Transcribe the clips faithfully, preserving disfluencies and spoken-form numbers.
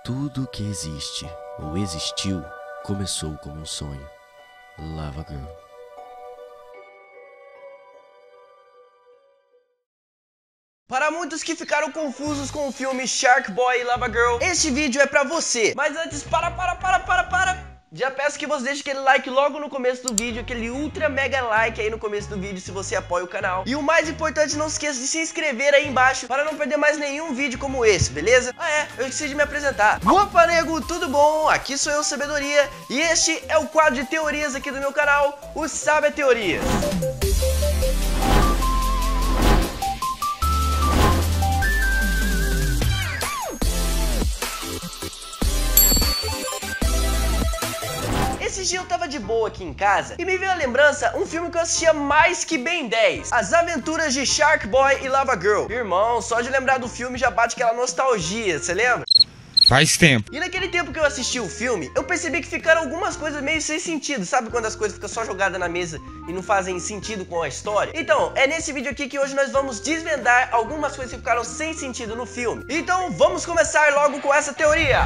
Tudo que existe ou existiu começou como um sonho. Lava Girl. Para muitos que ficaram confusos com o filme Shark Boy e Lava Girl, este vídeo é pra você. Mas antes, para, para, para, para, para. Já peço que você deixe aquele like logo no começo do vídeo, aquele ultra mega like aí no começo do vídeo se você apoia o canal. E o mais importante, não esqueça de se inscrever aí embaixo para não perder mais nenhum vídeo como esse, beleza? Ah é, eu esqueci de me apresentar. Opa, nego, tudo bom? Aqui sou eu, Sabedoria, e este é o quadro de teorias aqui do meu canal, o Sabe a Teoria. Esse dia eu tava de boa aqui em casa e me veio a lembrança um filme que eu assistia mais que Ben dez, As Aventuras de Shark Boy e Lava Girl. Irmão, só de lembrar do filme já bate aquela nostalgia, você lembra? Faz tempo. E naquele tempo que eu assisti o filme, eu percebi que ficaram algumas coisas meio sem sentido. Sabe quando as coisas ficam só jogadas na mesa e não fazem sentido com a história? Então, é nesse vídeo aqui que hoje nós vamos desvendar algumas coisas que ficaram sem sentido no filme. Então, vamos começar logo com essa teoria.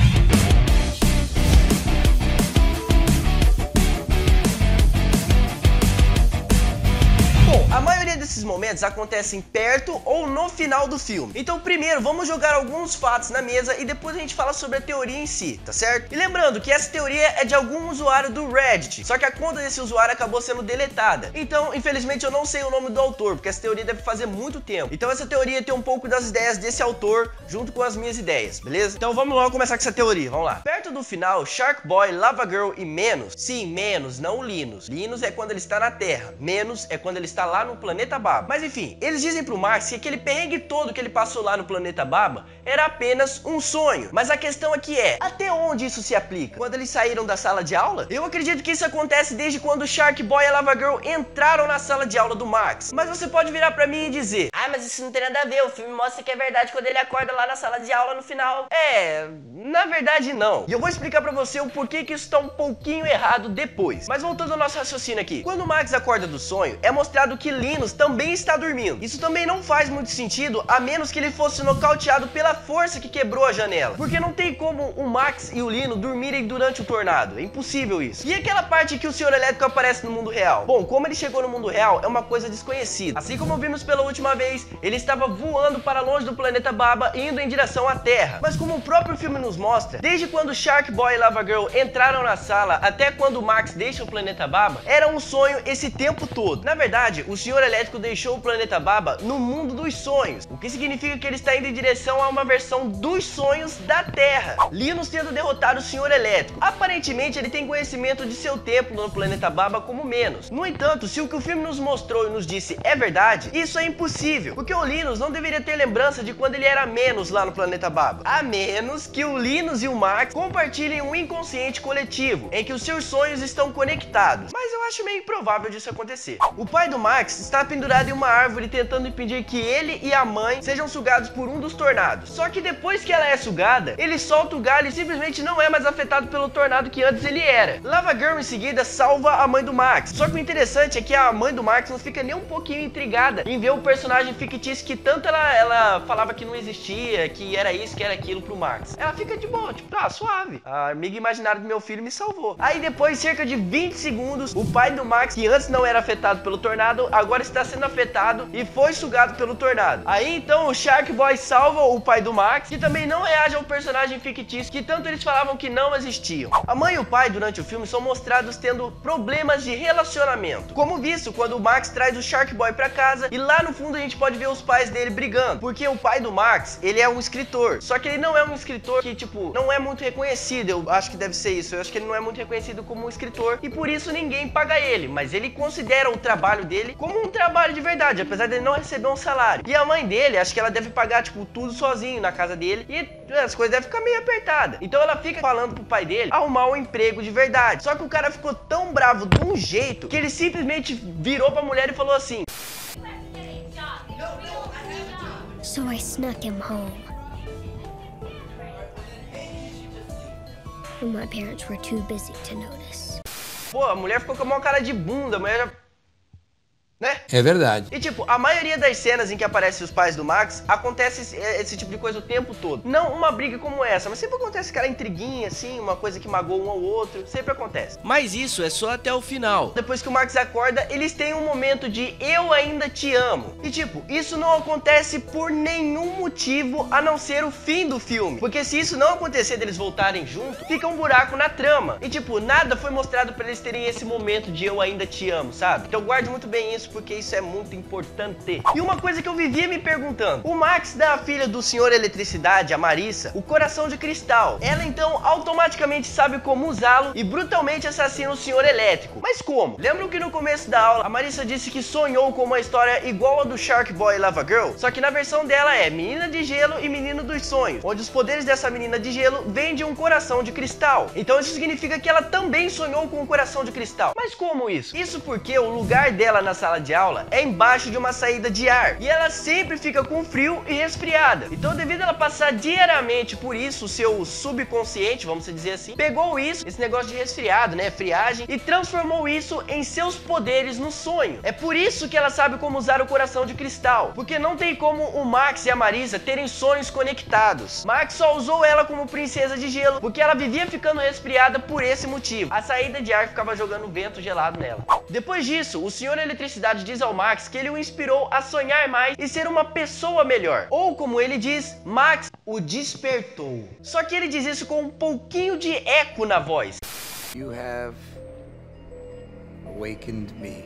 Bom, a maioria desses momentos acontecem perto ou no final do filme. Então primeiro vamos jogar alguns fatos na mesa e depois a gente fala sobre a teoria em si, tá certo? E lembrando que essa teoria é de algum usuário do Reddit, só que a conta desse usuário acabou sendo deletada. Então, infelizmente eu não sei o nome do autor, porque essa teoria deve fazer muito tempo. Então essa teoria tem um pouco das ideias desse autor junto com as minhas ideias, beleza? Então vamos logo começar com essa teoria, vamos lá. Perto do final, Shark Boy, Lava Girl e Menos, sim, Menos, não o Linus. Linus é quando ele está na Terra, Menos é quando ele está lá no planeta Baba. Mas enfim, eles dizem pro Max que aquele perrengue todo que ele passou lá no planeta Baba era apenas um sonho. Mas a questão aqui é, até onde isso se aplica? Quando eles saíram da sala de aula? Eu acredito que isso acontece desde quando o Shark Boy e a Lava Girl entraram na sala de aula do Max. Mas você pode virar pra mim e dizer: ah, mas isso não tem nada a ver, o filme mostra que é verdade quando ele acorda lá na sala de aula no final. É, na verdade não. E eu vou explicar pra você o porquê que isso tá um pouquinho errado depois. Mas voltando ao nosso raciocínio aqui, quando o Max acorda do sonho, é mostrado que Linus também está dormindo. Isso também não faz muito sentido, a menos que ele fosse nocauteado pela força que quebrou a janela. Porque não tem como o Max e o Linus dormirem durante o tornado. É impossível isso. E aquela parte que o senhor elétrico aparece no mundo real? Bom, como ele chegou no mundo real é uma coisa desconhecida. Assim como vimos pela última vez, ele estava voando para longe do planeta Baba, indo em direção à Terra. Mas como o próprio filme nos mostra, desde quando Shark Boy e Lava Girl entraram na sala até quando o Max deixa o planeta Baba, era um sonho esse tempo todo. Na verdade, o senhor elétrico deixou o planeta Baba no mundo dos sonhos, o que significa que ele está indo em direção a uma versão dos sonhos da Terra. Linus tendo derrotado o senhor elétrico. Aparentemente ele tem conhecimento de seu templo no planeta Baba como Menos. No entanto, se o que o filme nos mostrou e nos disse é verdade, isso é impossível, porque o Linus não deveria ter lembrança de quando ele era Menos lá no planeta Baba, a menos que o Linus e o Max compartilhem um inconsciente coletivo, em que os seus sonhos estão conectados. Mas eu acho meio improvável disso acontecer. O pai do Max está pendurado em uma árvore tentando impedir que ele e a mãe sejam sugados por um dos tornados. Só que depois que ela é sugada, ele solta o galho e simplesmente não é mais afetado pelo tornado que antes ele era. Lava Girl em seguida salva a mãe do Max. Só que o interessante é que a mãe do Max não fica nem um pouquinho intrigada em ver o personagem fictício que tanto ela, ela falava que não existia, que era isso, que era aquilo pro Max. Ela fica de boa, tipo, tá, suave. A amiga imaginária do meu filho me salvou. Aí depois, cerca de vinte segundos, o pai do Max, que antes não era afetado pelo tornado, agora está sendo afetado e foi sugado pelo tornado. Aí então o Shark Boy salva o pai do Max, que também não reage ao personagem fictício que tanto eles falavam que não existiam. A mãe e o pai durante o filme são mostrados tendo problemas de relacionamento, como visto quando o Max traz o Shark Boy pra casa e lá no fundo a gente pode ver os pais dele brigando, porque o pai do Max, ele é um escritor, só que ele não é um escritor que tipo, não é muito reconhecido, eu acho que deve ser isso, eu acho que ele não é muito reconhecido como um escritor e por isso ninguém paga ele, mas ele considera o trabalho dele como um trabalho de verdade, apesar dele não receber um salário. E a mãe dele, acho que ela deve pagar, tipo, tudo sozinho na casa dele e as coisas devem ficar meio apertadas. Então ela fica falando pro pai dele arrumar um emprego de verdade. Só que o cara ficou tão bravo de um jeito que ele simplesmente virou pra mulher e falou assim: So I snuck him home. And my parents were too busy to notice. Pô, a mulher ficou com uma cara de bunda, a mulher já... né? É verdade. E tipo, a maioria das cenas em que aparecem os pais do Max, acontece esse, esse tipo de coisa o tempo todo. Não uma briga como essa, mas sempre acontece aquela intriguinha assim, uma coisa que magoa um ao outro, sempre acontece. Mas isso é só até o final. Depois que o Max acorda, eles têm um momento de eu ainda te amo. E tipo, isso não acontece por nenhum motivo a não ser o fim do filme. Porque se isso não acontecer deles voltarem junto, fica um buraco na trama. E tipo, nada foi mostrado pra eles terem esse momento de eu ainda te amo, sabe? Então guarde muito bem isso, porque isso é muito importante. E uma coisa que eu vivia me perguntando, o Max dá à filha do senhor Eletricidade, a Marissa, o coração de cristal. Ela então automaticamente sabe como usá-lo e brutalmente assassina o senhor Elétrico. Mas como? Lembram que no começo da aula a Marissa disse que sonhou com uma história igual a do Shark Boy e Lava Girl? Só que na versão dela é Menina de Gelo e Menino dos Sonhos, onde os poderes dessa menina de gelo vêm de um coração de cristal. Então isso significa que ela também sonhou com um coração de cristal. Mas como isso? Isso porque o lugar dela na sala de aula é embaixo de uma saída de ar, e ela sempre fica com frio e resfriada. Então devido a ela passar diariamente por isso, o seu subconsciente, vamos dizer assim, pegou isso, esse negócio de resfriado, né, friagem, e transformou isso em seus poderes no sonho. É por isso que ela sabe como usar o coração de cristal, porque não tem como o Max e a Marissa terem sonhos conectados. Max só usou ela como princesa de gelo, porque ela vivia ficando resfriada por esse motivo. A saída de ar ficava jogando vento gelado nela. Depois disso, o senhor Eletricidade diz ao Max que ele o inspirou a sonhar mais e ser uma pessoa melhor. Ou como ele diz, Max o despertou. Só que ele diz isso com um pouquinho de eco na voz. You have awakened me.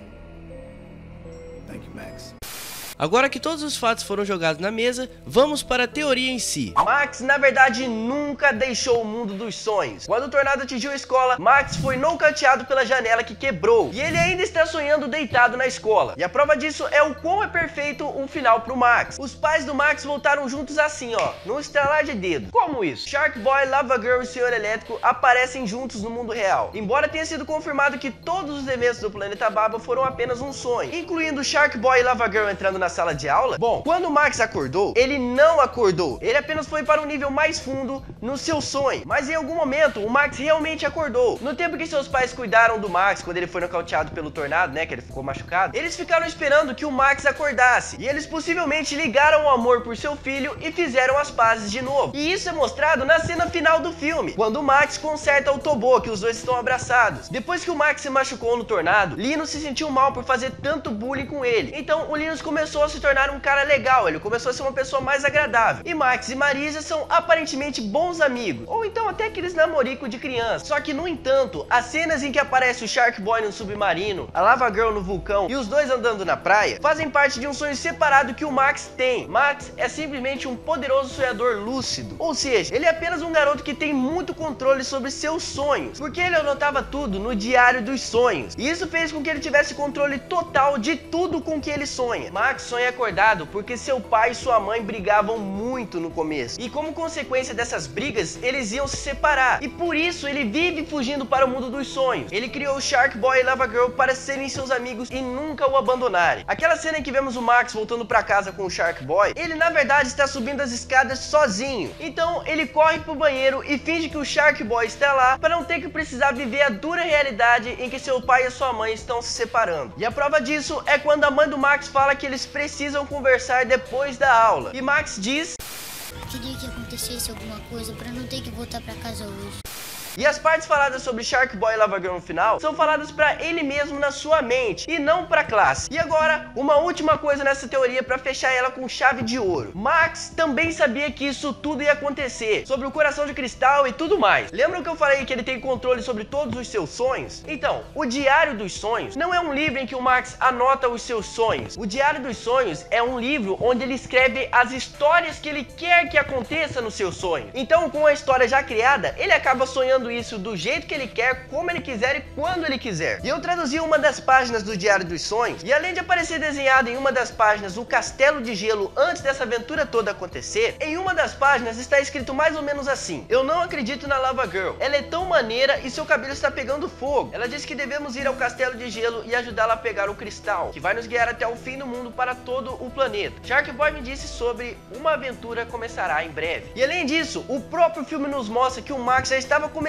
Thank you, Max. Agora que todos os fatos foram jogados na mesa, vamos para a teoria em si. Max, na verdade, nunca deixou o mundo dos sonhos. Quando o tornado atingiu a escola, Max foi nocauteado pela janela que quebrou. E ele ainda está sonhando deitado na escola. E a prova disso é o quão é perfeito um final pro Max. Os pais do Max voltaram juntos assim, ó, num estalar de dedo. Como isso? Shark Boy, Lava Girl e Senhor Elétrico aparecem juntos no mundo real. Embora tenha sido confirmado que todos os eventos do Planeta Baba foram apenas um sonho, incluindo Shark Boy e Lava Girl entrando na sala de aula. Bom, quando o Max acordou, ele não acordou. Ele apenas foi para um nível mais fundo no seu sonho. Mas em algum momento, o Max realmente acordou. No tempo que seus pais cuidaram do Max, quando ele foi nocauteado pelo tornado, né, que ele ficou machucado, eles ficaram esperando que o Max acordasse. E eles possivelmente ligaram o amor por seu filho e fizeram as pazes de novo. E isso é mostrado na cena final do filme, quando o Max conserta o Tobô, que os dois estão abraçados. Depois que o Max se machucou no tornado, Linus se sentiu mal por fazer tanto bullying com ele. Então o Linus começou a se tornar um cara legal, ele começou a ser uma pessoa mais agradável. E Max e Marisa são aparentemente bons amigos, ou então até aqueles namoricos de criança. Só que no entanto, as cenas em que aparece o Shark Boy no submarino, a Lava Girl no vulcão e os dois andando na praia, fazem parte de um sonho separado que o Max tem. Max é simplesmente um poderoso sonhador lúcido, ou seja, ele é apenas um garoto que tem muito controle sobre seus sonhos, porque ele anotava tudo no diário dos sonhos, e isso fez com que ele tivesse controle total de tudo com que ele sonha. Max sonha acordado porque seu pai e sua mãe brigavam muito no começo, e como consequência dessas brigas, eles iam se separar, e por isso ele vive fugindo para o mundo dos sonhos. Ele criou o Shark Boy e Lava Girl para serem seus amigos e nunca o abandonarem. Aquela cena em que vemos o Max voltando para casa com o Shark Boy, ele na verdade está subindo as escadas sozinho, então ele corre pro banheiro e finge que o Shark Boy está lá para não ter que precisar viver a dura realidade em que seu pai e sua mãe estão se separando. E a prova disso é quando a mãe do Max fala que eles precisam conversar depois da aula, e Max diz: queria que acontecesse alguma coisa para não ter que voltar para casa hoje. E as partes faladas sobre Shark Boy e Lava Girl no final são faladas pra ele mesmo na sua mente e não pra classe. E agora, uma última coisa nessa teoria pra fechar ela com chave de ouro. Max também sabia que isso tudo ia acontecer, sobre o coração de cristal e tudo mais. Lembram que eu falei que ele tem controle sobre todos os seus sonhos? Então, o Diário dos Sonhos não é um livro em que o Max anota os seus sonhos. O Diário dos Sonhos é um livro onde ele escreve as histórias que ele quer que aconteça no seu sonho. Então, com a história já criada, ele acaba sonhando isso do jeito que ele quer, como ele quiser e quando ele quiser. E eu traduzi uma das páginas do Diário dos Sonhos, e além de aparecer desenhado em uma das páginas o castelo de gelo antes dessa aventura toda acontecer, em uma das páginas está escrito mais ou menos assim: eu não acredito na Lava Girl, ela é tão maneira e seu cabelo está pegando fogo. Ela disse que devemos ir ao castelo de gelo e ajudá-la a pegar o cristal, que vai nos guiar até o fim do mundo para todo o planeta. Shark Boy me disse sobre uma aventura começará em breve. E além disso, o próprio filme nos mostra que o Max já estava começando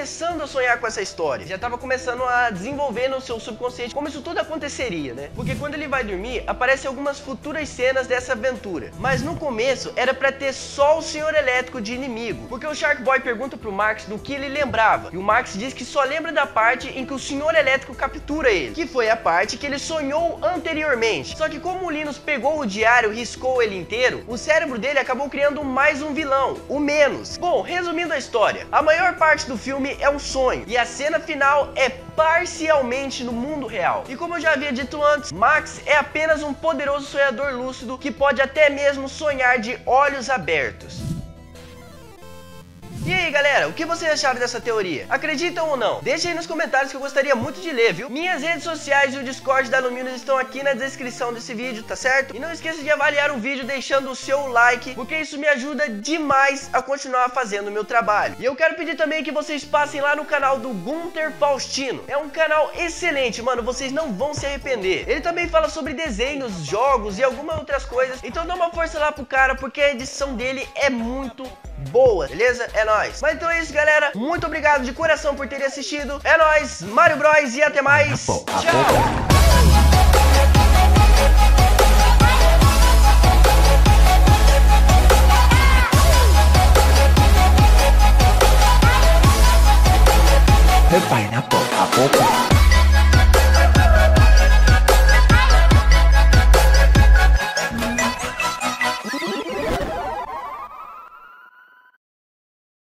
começando a sonhar com essa história, já tava começando a desenvolver no seu subconsciente como isso tudo aconteceria, né? Porque quando ele vai dormir, aparecem algumas futuras cenas dessa aventura. Mas no começo era pra ter só o Senhor Elétrico de inimigo, porque o Shark Boy pergunta pro Marx do que ele lembrava, e o Marx diz que só lembra da parte em que o Senhor Elétrico captura ele, que foi a parte que ele sonhou anteriormente. Só que como o Linus pegou o diário e riscou ele inteiro, o cérebro dele acabou criando mais um vilão, o Menos. Bom, resumindo a história, a maior parte do filme é um sonho, e a cena final é parcialmente no mundo real. E como eu já havia dito antes, Max é apenas um poderoso sonhador lúcido que pode até mesmo sonhar de olhos abertos. E aí galera, o que vocês acharam dessa teoria? Acreditam ou não? Deixa aí nos comentários que eu gostaria muito de ler, viu? Minhas redes sociais e o Discord da Luminous estão aqui na descrição desse vídeo, tá certo? E não esqueça de avaliar o vídeo deixando o seu like, porque isso me ajuda demais a continuar fazendo o meu trabalho. E eu quero pedir também que vocês passem lá no canal do Gunter Faustino. É um canal excelente, mano, vocês não vão se arrepender. Ele também fala sobre desenhos, jogos e algumas outras coisas, então dá uma força lá pro cara, porque a edição dele é muito boa, beleza? É nóis. Mas então é isso, galera. Muito obrigado de coração por terem assistido. É nóis, Mario Bros e até mais. Tchau! Pineapple, apple.